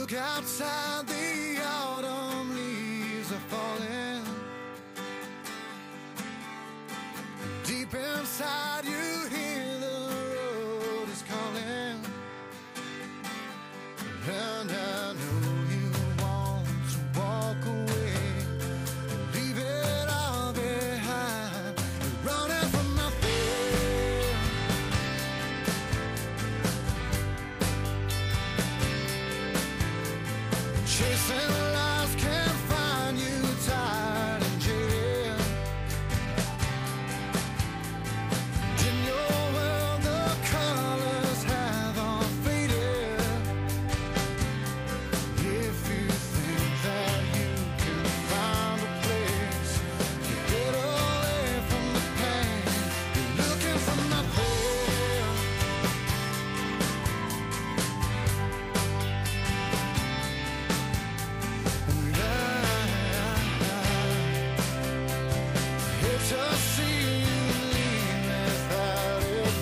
Look outside, the autumn leaves are falling. Deep inside you hear the road is calling. And I know you want to walk away, leave it all behind. You're running from nothing, chasing lies can't find you tired and jaded. In your world the colors have all faded. If you think that you can find a place to get away from the pain, you're looking for nothing. And I hate to see you leave without it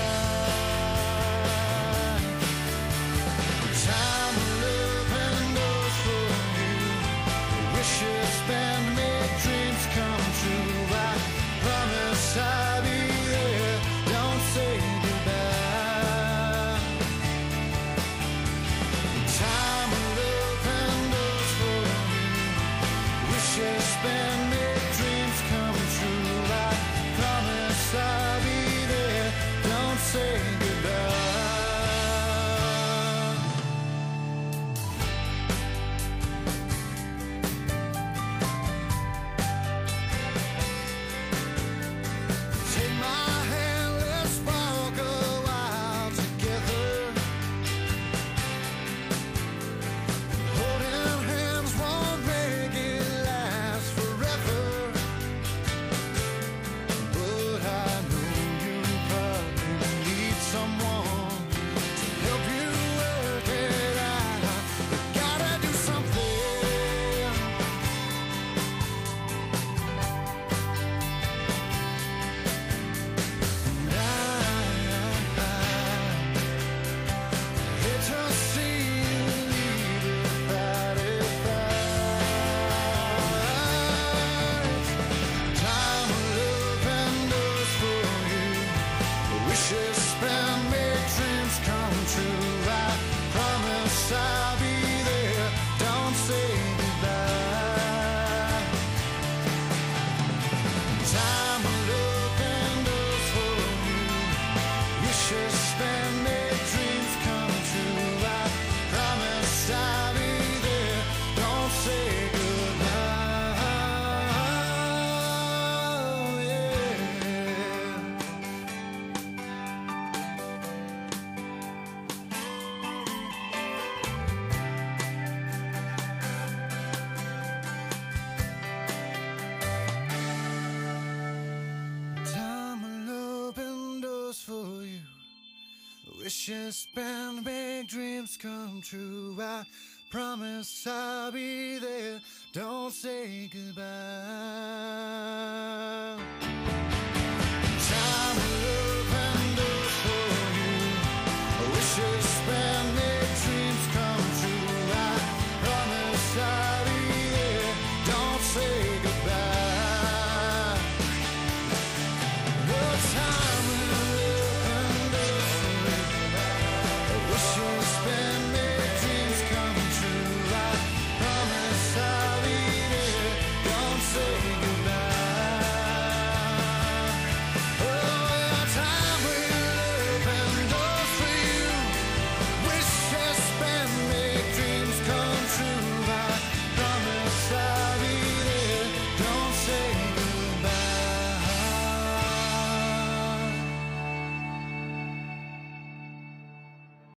back. Time living goes for you. Wishes spent, make dreams come true. I promise I'll be there. Don't say goodbye. Time living goes for you. Wishes spent, make dreams come true. I promise I'll be there. Don't say goodbye. Take my hand, let's walk a while together. Holding hands won't make it last forever. But I know you probably need someone to help you work it out. You gotta do something. And I hate to see you leave without it back. Time living does for you. Wishes spent, make dreams come true. I promise I'll be there. Don't say goodbye. Time living does for you. Wishes spent, make dreams come true. I promise I'll be there. Don't say goodbye. Yeah. Time open doors for you. Wishes spent, make dreams come true. I promise I'll be there. Don't say goodbye.